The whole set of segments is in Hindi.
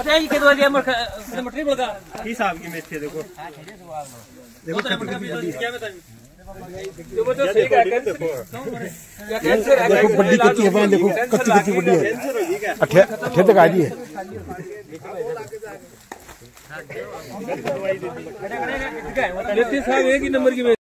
अच्छा ये दवा दिया मटरी बोल का हिसाब की मेथी देखो देखो क्या बताइए देखो बड़ी कच्ची है, देखो कच्ची कच्ची बड़ी है, अठे तक आ रही है। साहब एक ही नंबर की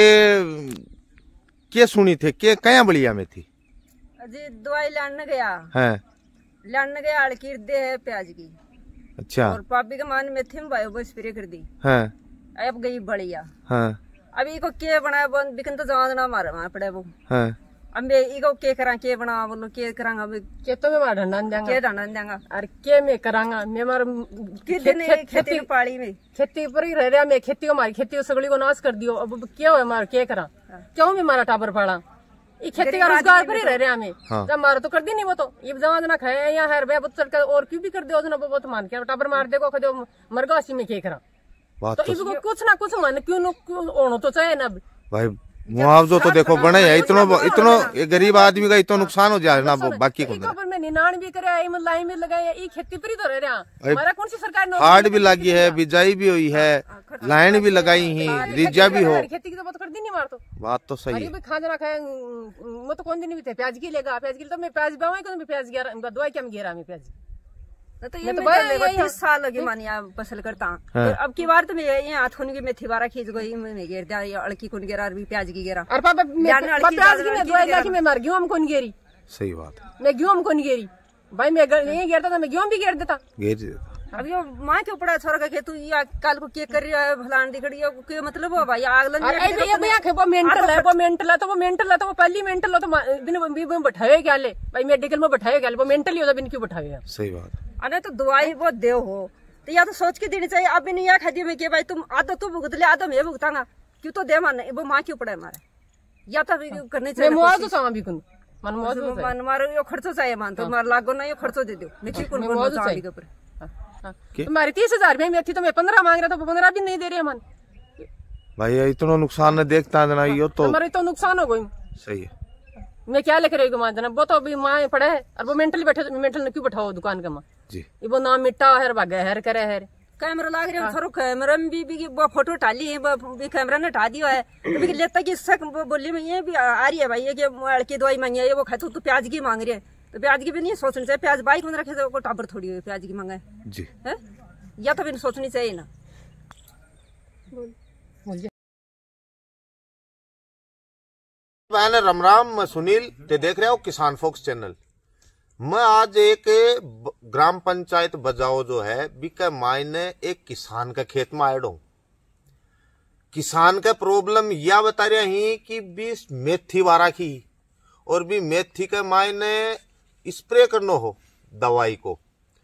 के सुनी थे के कया बलिया में थी जी दवाई लाने गया है लाने गया अड़कीर दे है प्याज की। अच्छा और पापी के मान मेथी में भाई वो स्प्रे कर दी है अब गई बढ़िया। हाँ अभी को के बनाया बंद बिकन तो जाना मारे वहां पड़े वो हाँ अब मैं इको के करा के बना बोलो के करांगा अब के तो मैं मार ढंडन देंगा के ढंडन देंगा और के मैं करांगा मैं मार खेती पाड़ी में खेती पर ही रह रहा मैं खेती को मारी खेती सगड़ी को नाश कर दियो अब क्या हुआ मार के करा क्यों मैं मारा टाबर पाड़ा ये खेती का रोजगार पर ही रह रहे हमें जब मारो तो कर दी नहीं वो तो ये जमा जना खाए या हर बे चल कर और क्यों भी कर दे वो तो मान के टाबर मार देगो खदो मरगासी में के करा तो इसको कुछ ना कुछ मन क्यों होना तो चाहिए ना भाई मुआवजो तो देखो बने है इतनो गरीब आदमी का इतना नुकसान हो जाए ना बाकी को मैं निनाण भी करे लाइन में लगाए ये खेती पर ही तो रह रहा हमारा कौन सी सरकार खाद भी लगी है बिजाई भी हुई है लाइन भी लगाई ही रिजा भी हो खेती की तो बात कर दी नहीं मार तो बात तो सही है खाना खाए मैं तो कौन दिन भी थे प्याज की लेगा प्याज की तो मैं प्याज बावा प्याज गिरा दवाई क्या गिरा मैं प्याज तो ये मैं 30 साल लगी मानिया फसल करता हूँ अब की बार तो मैं ये हाथ खून की मेथी बारा खींच गई मैं घेर दिया ये अड़की कुन गिरा भी प्याज की गिरा और पापा प्याज की मैं दवाई लाके मैं मार गेहूं हम कौन गेरी सही बात है मैं गेहूं हम कौन गेरी भाई मैं नहीं घेरता था मैं गेहूं भी घेर देता अब ये माँ के ऊपर छोरा का तू या काल को के कर रही है फलान दिखड़ी है के मतलब हो भाई आग लग वो मेंटल है वो मेंटल है तो वो मेंटल है तो वो पहली मेंटल हो तो बिन बैठाए क्या ले भाई मेडिकल में बैठाए क्या ले वो मेंटल ही होता बिन क्यों बैठाए सही बात अरे तो दवाई वो दे हो तो या तो सोच के देनी चाहिए अब नहीं या खा दिया मैं कि भाई तुम आधा तू भुगत ले आधा मैं भुगतांगा क्यों तो दे मान वो माँ के ऊपर है हमारे या तो करनी चाहिए मन मारो यो खर्चो चाहिए मान तो मार लागो ना यो खर्चो दे दो मैं ठीक ऊपर तुम्हारी 30,000 में थी तो मैं 15 मांग रहा था 15 भी नहीं दे रही मन भाई इतना नुकसान न देखता ना यो तो हमारे तो नुकसान हो गई सही है मैं क्या लेकर रहेगी माँ जना वो तो अभी माँ पड़े है और वो मेंटली बैठे मेंटल क्यों बैठाओ दुकान का माँ जी वो नाम मिट्टा है भागा है करे है कैमरा लाग रहा है थोड़ा कैमरा में भी वो फोटो टाली है भी कैमरा ने हटा दिया है तो लेता कि शक बोली में ये भी आ रही है भाई ये कि लड़की दवाई मांगी है वो खाए तो प्याज की मांग रही है तो प्याज की भी नहीं सोचनी चाहिए प्याज बाइक में रखे तो टाबर थोड़ी हुई प्याज की मांगे जी है या तो भी सोचनी चाहिए ना मैंने राम सुनील ते देख रहे हो किसान फोक्स चैनल। मैं आज एक ग्राम पंचायत बजाओ जो है बिका मायने एक किसान का खेत में आया हूं। किसान का प्रॉब्लम यह बता रहे ही कि भी मेथी वारा की और भी मेथी के मायने स्प्रे करना हो दवाई को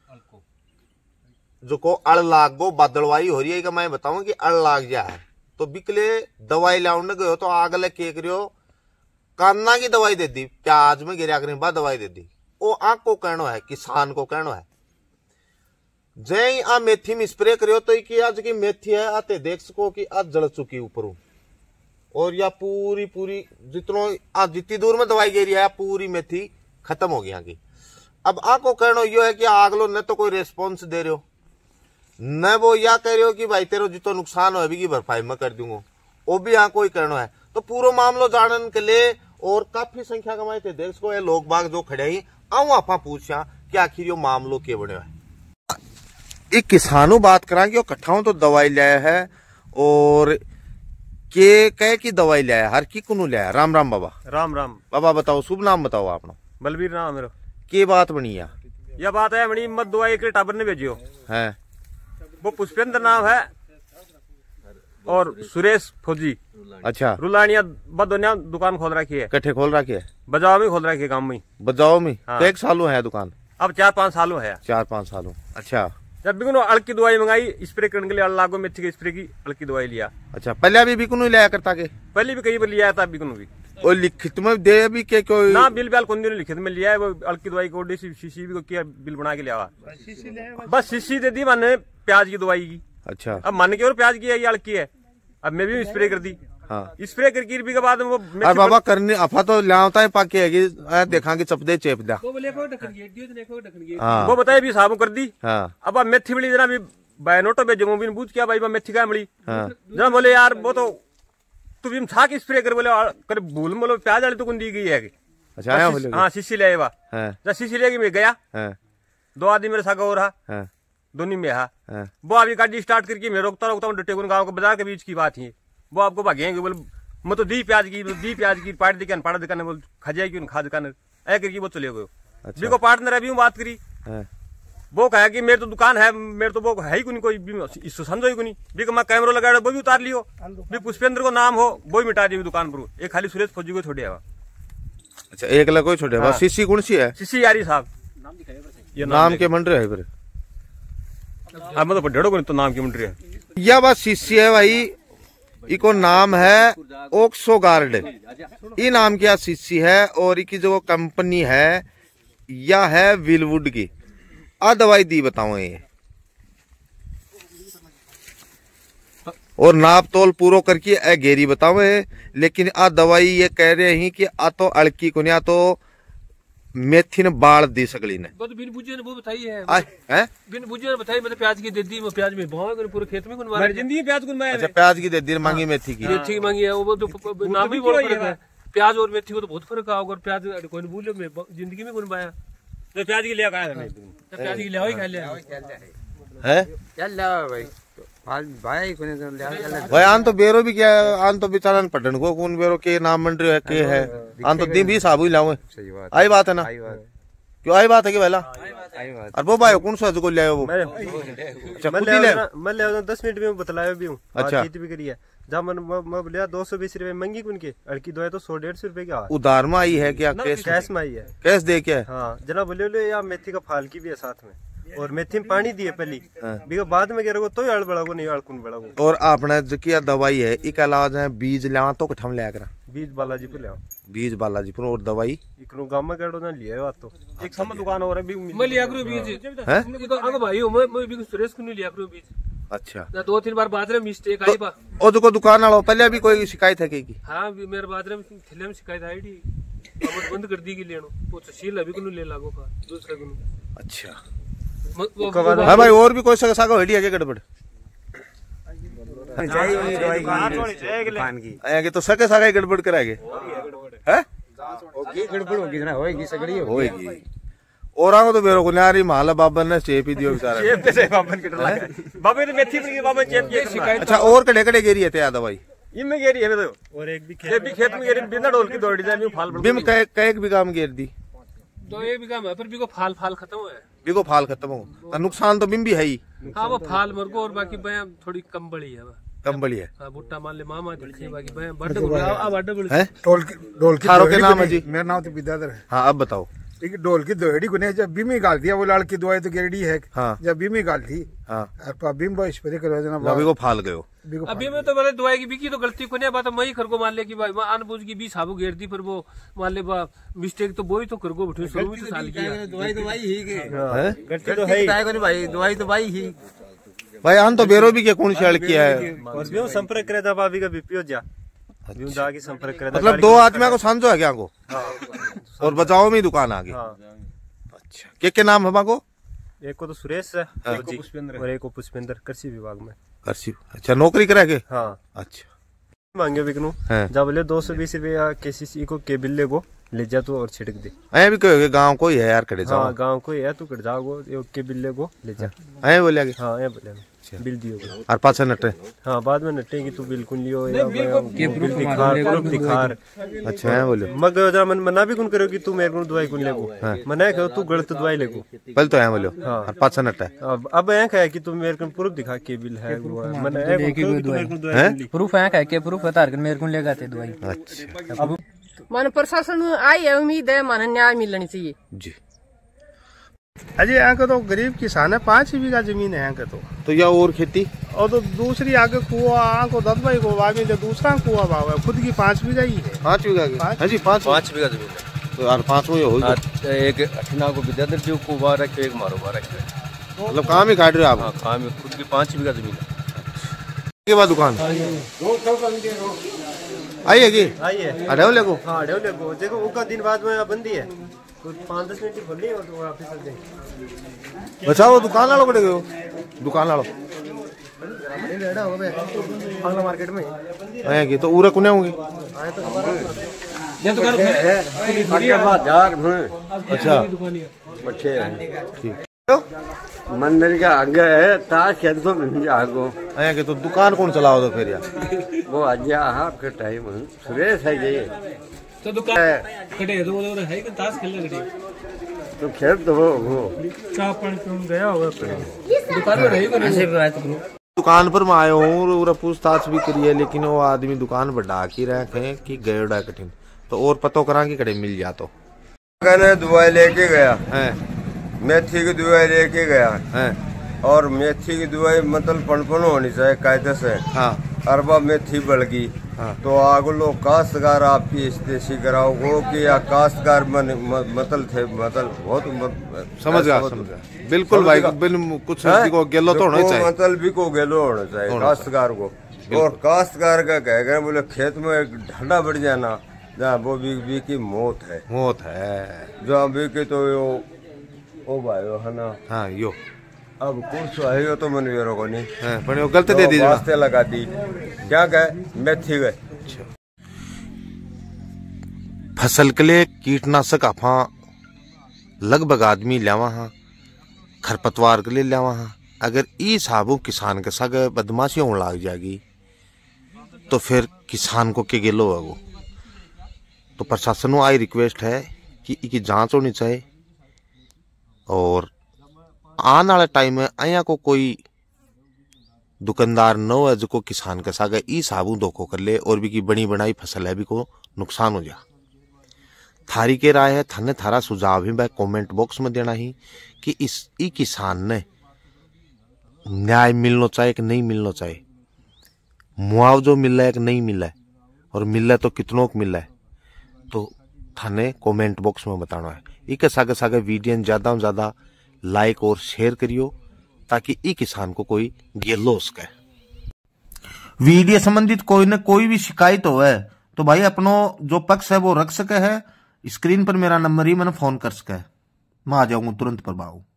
जो को अड़ लाग गो बदलवाई हो रही है कि मैं बताऊं कि अड़ लाग जा है तो बिकले दवाई लाने गयो तो आगले के करियो कान्ना की दवाई दे दी प्याज में गिरा करने बाद दवाई दे दी वो आंख को कहना है किसान को कहना है जय आ मेथी में स्प्रे करियो तो कि आज की मेथी है आते देख सको कि आज जल चुकी ऊपर और या पूरी जितनी दूर में दवाई गिरी है पूरी मेथी खत्म हो गई आगे। अब आपको कहना यो है कि आगलो न तो कोई रेस्पॉन्स दे रहे हो न वो या कह रहे हो कि भाई तेरो जितना नुकसान हो की भरपाई मैं कर दूंगा वो भी यहाँ कोई कहना है। तो पूरा मामलो जानने के लिए और काफी संख्या कमाए थे देश को लोग बाग जो खड़े ही आऊ आप पूछा कि आखिर यो मामलो के बने है। एक किसानों बात करा कि कट्ठाओं तो दवाई लाया है और के कह की दवाई लाया हर की कुनू लाया। राम राम बाबा। राम राम बाबा बताओ शुभ नाम बताओ आपना। बलबीर नाम मेरा। के बात बनी यह बात है बनी मत दवाई एक टाबर ने भेजियो है वो पुष्पेंद्र नाम है और सुरेश फौजी। अच्छा रुलानिया बदोनिया दुकान खोल रखी है। कट्ठे खोल रखी है बजाओ में खोल रखी है गांव में। बजाओ में हाँ। एक सालों है दुकान अब 4-5 सालों है 4-5 सालों। अच्छा जब बिकुनो अड़ की दवाई मंगाई स्प्रे करने के लिए अड़ लागो मेथी के स्प्रे की अड़ की दवाई लिया। अच्छा पहले भी बिकुनो लाया करता के पहले भी कई बार लिया था बिकुनो भी और लिखित में दे भी के कोई ना बिल कौन लिखित में लिया है वो अड़ की दवाई को शीशी भी किया बिल बना के लिया बस शीशी दे दी मैंने प्याज की दवाई की। अच्छा अब मन के और प्याज की है ये अड़ की है अब मैं भी स्प्रे कर दी हाँ। स्प्रे करके भी के बाद वो अरे बाबा करनी अफा तो लाता है पाके है देखा कि चपदे चेप दा वो बोले को ढक्कन गेट दियो ने को ढक्कन गेट हाँ वो बताए भी साबु कर दी। हाँ अब मेथी बड़ी जना भी बायनोटो पे जमो बिन बूझ क्या भाई मेथी का मड़ी हाँ जना बोले यार वो तो तू भी था कि स्प्रे कर बोले कर भूल बोलो प्याज वाली तो कौन दी गई है अच्छा आया बोले हाँ शीशी ले आया हाँ जब शीशी लेगी मैं गया हाँ 2 आदमी मेरे साथ हो रहा हाँ दोनों में हा हाँ वो अभी गाड़ी स्टार्ट करके मैं रोकता हूँ डटेगुन गाँव के बाजार के बीच की बात है वो आपको भागेंगे बोले मैं तो दी प्याज की पाट दिखाने पाड़ा दिखाने बोल खा जाएगी खा दिखाने ऐ करके वो चले गए। अच्छा। भी को पार्टनर अभी बात करी हाँ वो कहा कि मेरे तो दुकान है मेरे तो वो है ही कोई इसको समझो ही कोई भी मैं कैमरा लगा वो भी उतार लियो भी पुष्पेंद्र को नाम हो वो भी मिटा दियो दुकान पर एक खाली सुरेश फौजी को छोड़े अच्छा एक लग कोई छोटे हाँ। शीशी कौन सी है शिशी यारी साहब ये नाम के मंड रहे फिर अब मतलब ढेड़ो को तो नाम की मंडरी है यह बात शीशी है भाई इको नाम है ओक्सो गार्ड ये नाम की शीशी है और इसकी जो कंपनी है यह है विलवुड की आ दवाई दी बताओ ये और नाप तोल पूरो करके ए घेरी बताओ लेकिन आ दवाई ये कह रहे हैं कि आ तो अड़की को नहीं आ तो मेथी ने बाढ़ दी सकली ने वो तो बिन बुझे ने वो बताई है हैं बिन बुझे ने बताई मतलब प्याज की दे दी मैं प्याज में भाव पूरे खेत में कौन मारा जिंदगी प्याज को मैं अच्छा प्याज की दे दी मांगी मेथी की मेथी की मांगी है वो तो नाम भी बहुत फर्क है प्याज और मेथी को तो बहुत फर्क है और प्याज कोई भूलो मैं जिंदगी में कौन पाया तो प्याज की लिया कहा प्याज की ले खा लिया है चल जाओ भाई भाई कोने तो ले भाई आन तो बेरो भी क्या आन तो बेचारा पटन को कौन बेरो के नाम मंडी है के है आन तो दिन भी साबु ही लाओ सही बात आई बात है ना क्यों आई बात है कि पहला आई बात और वो भाई कौन सा को ले आयो वो अच्छा खुद ही ले मैं ले 10 मिनट में बतलाया भी हूँ अच्छा। भी करी है जब मैं लिया 220 रुपए महंगी कुन के अड़की दो है तो 100-150 रुपए की उधार में आई है क्या कैश में आई है कैश दे के हाँ जना बोले या मेथी का फाल की भी है साथ में और मेथी में पानी दिए पहली बिका बाद में गिर तो अड़ बड़ा को नहीं अड़कुन बड़ा को और आपने जो किया दवाई है इक अलावा है बीज लिया तो कठम लिया करा बीज बालाजी पे ले बीज बालाजी पर और दवाई इकनो गांव में केड़ो ना लिया तो एक समय दुकान और भी मैं लिया करूं बीज हैं आगे भाई मैं भी सुरेश को नहीं लिया करूं बीज अच्छा ना 2-3 बार बाद में मिस्टेक आई बा और जो दुकान वाला पहले भी कोई शिकायत है की हां मेरे बाद में थैले में शिकायत आई थी अब बंद कर दी की लेनो वो तहसील अभी को ले लागो का दूसरे को अच्छा हाँ भाई और भी कोई सागा हड्डी है गड़बड़ आगे तो सके सागा गड़बड़ कराएंगे हैं गड़बड़ होगी ना होएगी सगड़ी होएगी और आगो तो बेरो को नारी माला बाबा ने चेप ही दियो बेचारा चेप पे से बाबा ने कटला बाबा ने मेथी पड़ी बाबा चेप की शिकायत अच्छा और कड़े कड़े गेरी है ते दवाई इनमें गेरी है तो और एक भी खेत में गेरी बिना डोल की दौड़ डिजाइन में फाल बिम कई भी काम गेर दी तो ये भी काम है पर भी को फाल खत्म हुआ है बिको फाल खत्म हो नुकसान तो बिम भी है ही हां वो फाल मर को और बाकी बया थोड़ी कम बड़ी है कम बड़ी है हां भुट्टा मान ले मामा दिखे बाकी बया बड़ अब बड़ है ढोल की थारो के नाम है जी मेरा नाम तो विद्याधर है हाँ अब बताओ एक ढोल की दोहड़ी को ने जब बीमी गाल दिया वो लाल की दवाई तो गेरडी है हाँ जब बीमी गाल थी हाँ और बीम बो स्प्रे करो जना अभी को फाल गयो अभी मैं तो बोले दवाई की बिकी तो गलती को नहीं बात मैं खर को मान ले कि भाई मैं अनबूझ की 20 साबु घेर दी पर वो मान ले मिस्टेक तो वही तो कर को बैठे शुरू में तो साल की दवाई तो भाई ही के गलती तो है ही भाई दवाई तो भाई ही भाई आन तो बेरो भी के कौन सी अड़की है बस भी संपर्क करे था भाभी का बीपी हो जा अभी जाके संपर्क करे मतलब 2 आदमी को समझो है क्या को और बचाओ में दुकान आ गई अच्छा के नाम है बाको एक को तो सुरेश है और एक को पुष्पेंद्र कृषि विभाग में कृषि अच्छा नौकरी करा के हाँ अच्छा मांगे बिकनू जब बोले 220 रुपया केसीसी को के बिल्ले को ले जा तो और छिड़क दे अरे भी कहोगे गांव को ही है यार कड़े जाओ हाँ गांव को ही है तू कट जाओ के बिल्ले को ले जा अरे बोले आगे हाँ ये बोले बिल दियो और पाछा नटे हाँ बाद में नटे की तू बिल्कुल लियो प्रूफ दिखार अच्छा है बोले मगर जरा मन मना भी कौन करो कि तू मेरे को दवाई कौन लेगो मना कहो तू गलत दवाई लेगो पहले तो है बोले और पाछा नटे अब ऐ है कि तू मेरे को प्रूफ दिखा के बिल है मन प्रूफ है के प्रूफ बता मेरे को लेगा थे दवाई अच्छा अब मन प्रशासन आई है उम्मीद है मन न्याय मिलनी चाहिए जी अजय यहाँ का तो गरीब किसान है 5 बीघा जमीन है यहाँ का तो या और खेती और तो दूसरी आगे कुआ को 10 भाई को आगे जो दूसरा कुआ भाव है खुद की 5 बीघा ही है 5 बीघा की हाँ जी 5 बीघा जमीन है तो यार 5 में हो एक अठना को विद्याधर जी को बार रखे एक मारो बार रखे मतलब काम ही काट रहे हो आप हाँ काम खुद की 5 बीघा जमीन है के बाद दुकान आई है कि आई है अढ़ेव लेगो हाँ अढ़ेव लेगो देखो उसका दिन बाद में बंदी है तो 5-10 मिनट खोलनी है तो वापस चल जाए बचाओ दुकान वालों को गयो दुकान वालों अगला मार्केट में आए कि तो उरे कुने होंगे ये दुकान अच्छा ठीक मंदिर के आगे है ताश खेल तो नहीं जागो आए कि तो दुकान कौन चलाओ तो फिर यार वो आज आपके टाइम सुरेश है ये तो दुकान खड़े तो वो है कि ताश खेलने खड़े तो खेल तो वो चाय पानी पीने गया होगा दुकान में रहेगा ऐसे बात करो दुकान पर मैं आया हूँ और पूछताछ भी करी है लेकिन वो आदमी दुकान पर डाक ही रखे कि गयोड़ा कठिन तो और पतो करा कि कड़े मिल जा तो दवाई लेके गया है मेथी की दवाई लेके गया है और मेथी की दवाई मतलब पनपन होनी चाहिए कायदे से हाँ अरबा मेथी बढ़ गई हाँ तो आगो लोग काश्तकार आपकी इस्तेशी कराओ कि या काश्तकार मतलब थे मतलब बहुत समझ गया बिल्कुल भाई कुछ को गेलो तो होना चाहिए मतलब भी को गेलो होना चाहिए काश्तकार को और काश्तकार का कह गए बोले खेत में एक ढंडा बढ़ जाना जहाँ वो भी की मौत है जहाँ भी की तो ओ भाई है ना हाँ यो अब कुछ है तो मन वेरो को नहीं पर वो गलत दे दी वास्ते लगा दी क्या कहे मेथी गए फसल के लिए कीटनाशक आपा लगभग आदमी लियावा हाँ खरपतवार के लिए लियावा हाँ अगर ई साबू किसान के साथ बदमाशी होने लग जाएगी तो फिर किसान को के गेलो है वो तो प्रशासन को आई रिक्वेस्ट है कि इसकी जांच होनी चाहिए और आने वाले टाइम में अया को कोई दुकानदार न हो जो किसान के साथ ई साबू धोखो कर ले और भी की बनी बनाई फसल है भी को नुकसान हो जा थारी के राय है थाने थारा सुझाव ही भाई कमेंट बॉक्स में देना ही कि इस ई किसान ने न्याय मिलना चाहिए कि नहीं मिलना चाहिए मुआवजो मिल रहा है कि नहीं मिल रहा है और मिल रहा है तो कितनों को मिल रहा है तो थाने कमेंट बॉक्स में बताना है इके सागे सागे वीडियो ज्यादा से ज्यादा लाइक और शेयर करियो ताकि ई किसान को कोई गेलो सके वीडियो संबंधित कोई न कोई भी शिकायत हो है तो भाई अपनो जो पक्ष है वो रख सके है स्क्रीन पर मेरा नंबर ही मैंने फोन कर सके मैं आ जाऊंगा तुरंत प्रभाव।